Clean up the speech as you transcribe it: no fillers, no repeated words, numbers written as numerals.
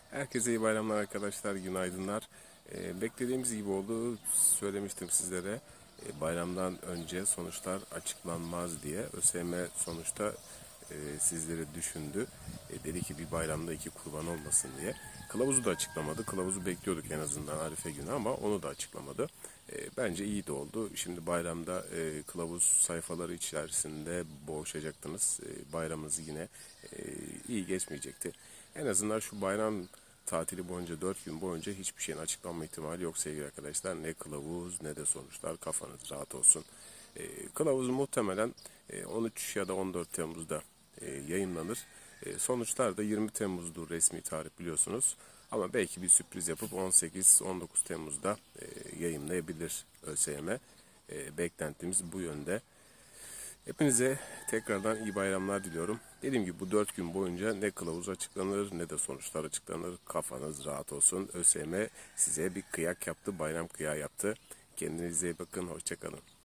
Herkese iyi bayramlar arkadaşlar, günaydınlar. Beklediğimiz gibi oldu, söylemiştim sizlere. Bayramdan önce sonuçlar açıklanmaz diye. ÖSYM sonuçta sizleri düşündü. Dedi ki bir bayramda iki kurban olmasın diye. Kılavuzu da açıklamadı. Kılavuzu bekliyorduk en azından Arife günü ama onu da açıklamadı. Bence iyi de oldu. Şimdi bayramda kılavuz sayfaları içerisinde boğuşacaktınız. Bayramınız yine iyi geçmeyecekti. En azından şu bayram tatili boyunca 4 gün boyunca hiçbir şeyin açıklanma ihtimali yok sevgili arkadaşlar. Ne kılavuz ne de sonuçlar, kafanız rahat olsun. Kılavuz muhtemelen 13 ya da 14 Temmuz'da yayınlanır. Sonuçlar da 20 Temmuz'dur resmi tarih biliyorsunuz. Ama belki bir sürpriz yapıp 18-19 Temmuz'da yayınlayabilir ÖSYM. Beklentimiz bu yönde. Hepinize tekrardan iyi bayramlar diliyorum. Dediğim gibi bu 4 gün boyunca ne kılavuz açıklanır ne de sonuçlar açıklanır. Kafanız rahat olsun. ÖSYM size bir kıyak yaptı, bayram kıyağı yaptı. Kendinize iyi bakın, hoşça kalın.